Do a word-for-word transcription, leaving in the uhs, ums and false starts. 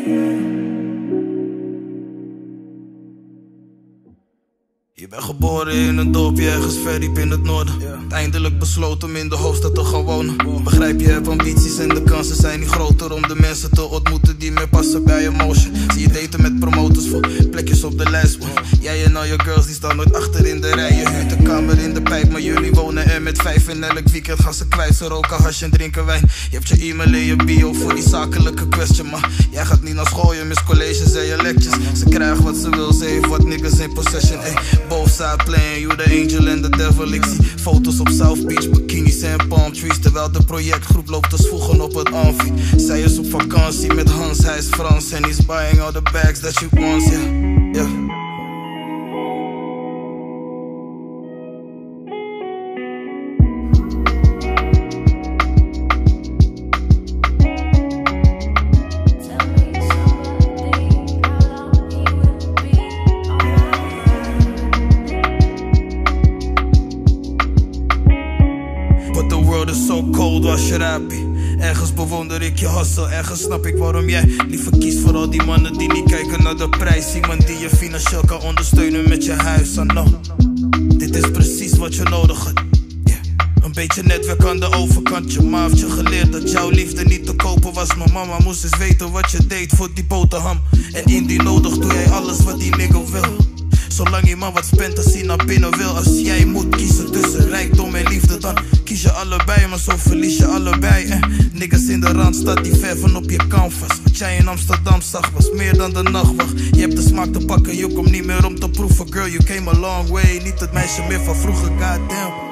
Je bent geboren in een dorpje ergens ver diep in het noorden. Eindelijk besloten om in de hoofdstad te gaan wonen. Begrijp, je hebt ambities en de kansen zijn niet groter om de mensen te ontmoeten die meer passen bij je motion. Zie je daten met promoters voor plekjes op de lijst. Jij en al je girls die staan nooit achter in de rij. Je huurt een kamer in de pijp, maar jullie wonen er met vijf. En elk weekend gaan ze kwijt, ze roken hash en drinken wijn. Je hebt je e-mail in je bio voor die zakelijke question. Maar jij gaat niet naar school, je mist colleges en je lectures. Ze krijgt wat ze wil, ze heeft wat niggas in possession. Ey, both side playing, you the angel and the devil. Ik zie foto's op South Beach, bikinis en palm trees. Terwijl de projectgroep loopt te zwoegen op het amfi. Zij is op vakantie met Hans, hij is Frans. En he's buying all the bags that she wants, yeah, yeah. But the world is so cold, waar should I be? Ergens bewonder ik je hustle, ergens snap ik waarom jij liever kiest voor al die mannen die niet kijken naar de prijs. Iemand die je financieel kan ondersteunen met je huis, I know. Dit is precies wat je nodig hebt, yeah. Een beetje netwerk aan de overkant. Je ma heeft je geleerd dat jouw liefde niet te kopen was. Mijn mama moest eens weten wat je deed voor die boterham. En indien nodig doe jij alles wat die nigger wil. Zolang iemand wat spent als hij naar binnen wil. Als jij moet kiezen tussen rijkdom en liefde, dan kies je allebei, maar zo verlies je allebei. Eh, niggas in de rand staat die verven op je canvas. Wat jij in Amsterdam zag was meer dan de nachtwacht. Je hebt de smaak te pakken, je komt niet meer om te proeven. Girl, you came a long way, niet het meisje meer van vroeger, goddamn.